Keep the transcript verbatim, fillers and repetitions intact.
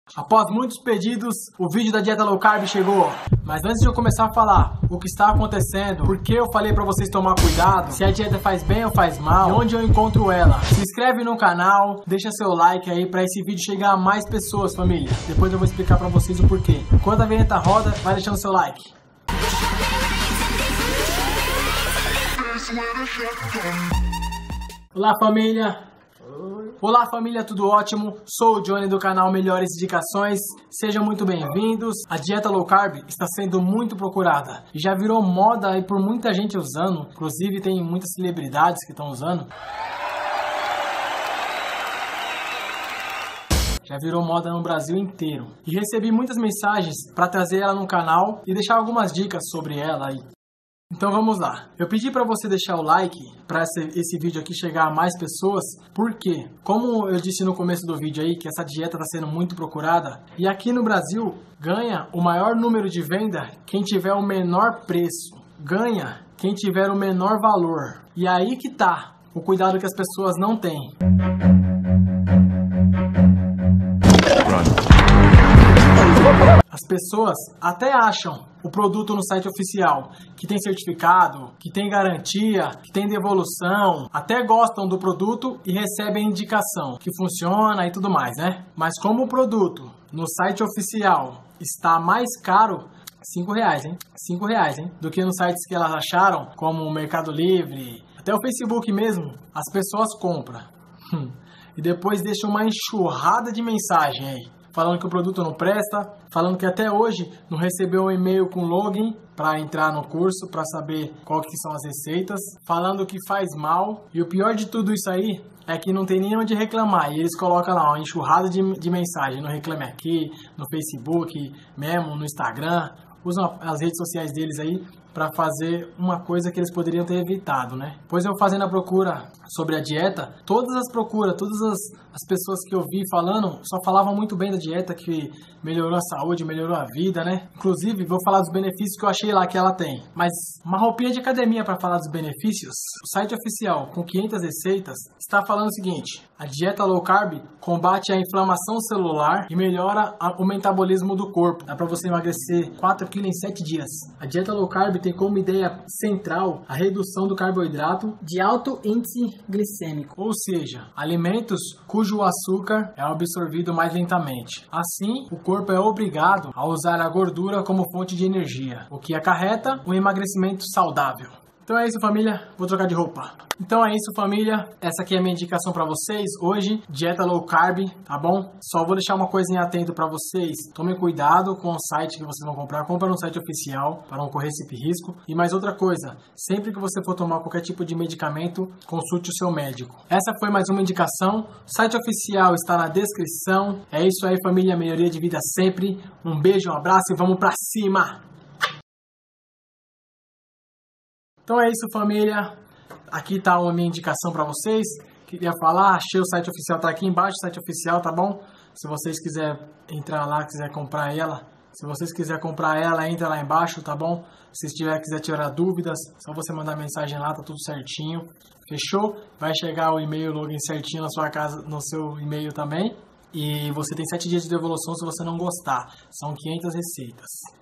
Após muitos pedidos, o vídeo da dieta low carb chegou. Mas antes de eu começar a falar o que está acontecendo, por que eu falei para vocês tomar cuidado, se a dieta faz bem ou faz mal, e onde eu encontro ela, se inscreve no canal, deixa seu like aí para esse vídeo chegar a mais pessoas, família. Depois eu vou explicar para vocês o porquê. Enquanto a vinheta roda, vai deixando seu like. Olá, família. Olá, família, tudo ótimo? Sou o Johnny do canal Melhores Indicações. Sejam muito bem-vindos. A dieta low carb está sendo muito procurada e já virou moda aí por muita gente usando. Inclusive tem muitas celebridades que estão usando. Já virou moda no Brasil inteiro. E recebi muitas mensagens para trazer ela no canal e deixar algumas dicas sobre ela aí. Então vamos lá. Eu pedi para você deixar o like para esse, esse vídeo aqui chegar a mais pessoas, porque, como eu disse no começo do vídeo aí, que essa dieta está sendo muito procurada, e aqui no Brasil ganha o maior número de venda quem tiver o menor preço, ganha quem tiver o menor valor. E aí que tá o cuidado que as pessoas não têm. As pessoas até acham o produto no site oficial que tem certificado, que tem garantia, que tem devolução, até gostam do produto e recebem indicação que funciona e tudo mais, né? Mas como o produto no site oficial está mais caro, cinco reais, hein? cinco reais, hein? Do que nos sites que elas acharam, como o Mercado Livre, até o Facebook mesmo, as pessoas compram. E depois deixam uma enxurrada de mensagem aí, falando que o produto não presta, falando que até hoje não recebeu um e-mail com login para entrar no curso, para saber qual que são as receitas, falando que faz mal. E o pior de tudo isso aí é que não tem nem onde reclamar. E eles colocam lá uma enxurrada de, de mensagem no Reclame Aqui, no Facebook, mesmo no Instagram. Usam as redes sociais deles aí para fazer uma coisa que eles poderiam ter evitado, né? Pois eu fazendo a procura sobre a dieta, todas as procuras, todas as, as pessoas que eu vi falando, só falavam muito bem da dieta, que melhorou a saúde, melhorou a vida, né? Inclusive, vou falar dos benefícios que eu achei lá que ela tem. Mas uma roupinha de academia para falar dos benefícios, o site oficial com quinhentas receitas está falando o seguinte: a dieta low carb combate a inflamação celular e melhora a, o metabolismo do corpo. Dá para você emagrecer quatro quilos em sete dias. A dieta low carb tem como ideia central a redução do carboidrato de alto índice glicêmico, ou seja, alimentos cujo açúcar é absorvido mais lentamente. Assim, o corpo é obrigado a usar a gordura como fonte de energia, o que acarreta um emagrecimento saudável. Então é isso, família. Vou trocar de roupa. Então é isso, família. Essa aqui é a minha indicação para vocês hoje. Dieta low carb, tá bom? Só vou deixar uma coisinha atento para vocês. Tomem cuidado com o site que vocês vão comprar. Compra no site oficial para não correr esse risco. E mais outra coisa. Sempre que você for tomar qualquer tipo de medicamento, consulte o seu médico. Essa foi mais uma indicação. O site oficial está na descrição. É isso aí, família. Melhoria de vida sempre. Um beijo, um abraço e vamos para cima! Então é isso, família. Aqui tá a minha indicação para vocês. Queria falar, achei o site oficial, tá aqui embaixo o site oficial, tá bom? Se vocês quiserem entrar lá, quiser comprar ela, se vocês quiserem comprar ela, entra lá embaixo, tá bom? Se tiver, quiser tirar dúvidas, só você mandar mensagem lá, tá tudo certinho. Fechou? Vai chegar o e-mail, o login certinho na sua casa, no seu e-mail também. E você tem sete dias de devolução se você não gostar. São quinhentas receitas.